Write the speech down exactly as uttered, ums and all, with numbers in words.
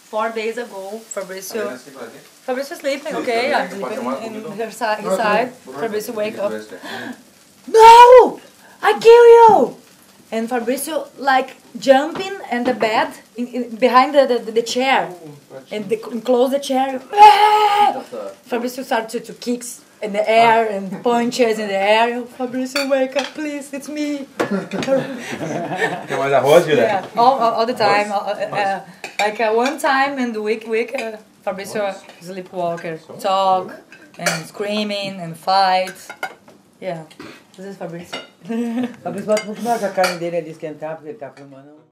four days ago, Fabricio... Fabricio sleeping, okay, I'm sleeping in her side. His side. Fabricio wake up. No! I kill you! And Fabricio like jumping in the bed, in, in, behind the, the, the chair. And they close the chair. Ah! Fabricio started to, to kicks in the air and punches in the air. Fabricio, wake up, please, it's me. Yeah, all, all, all the time. Uh, uh, like uh, one time in the week, week uh, Fabricio sleepwalker, talk and screaming and fight. Yeah, this is Fabricio. Fabricio, pode continuar com a carne dele ali esquentar, porque ele tá filmando.